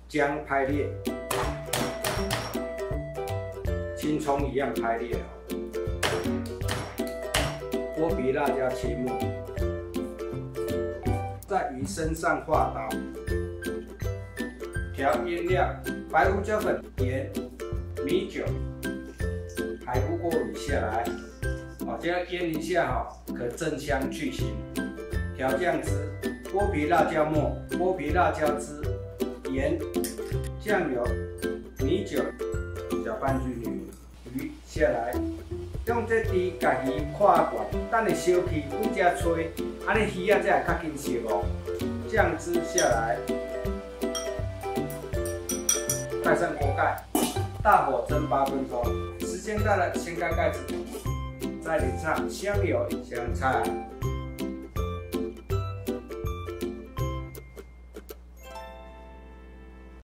姜拍裂，青葱一样拍裂哦。剥皮辣椒切末，在鱼身上画刀，调腌料：白胡椒粉、盐、米酒，排骨过滤下来，这样腌一下可增香去腥。调酱汁：剥皮辣椒末、剥皮辣椒汁、盐、酱油、米酒，搅拌均匀。鱼下来，用这猪家鱼看惯，等你烧起，阮才吹，安尼鱼仔才会较紧熟哦。酱汁下来，盖上锅盖，大火蒸8分钟。时间到了，掀开盖子，再淋上香油、香菜。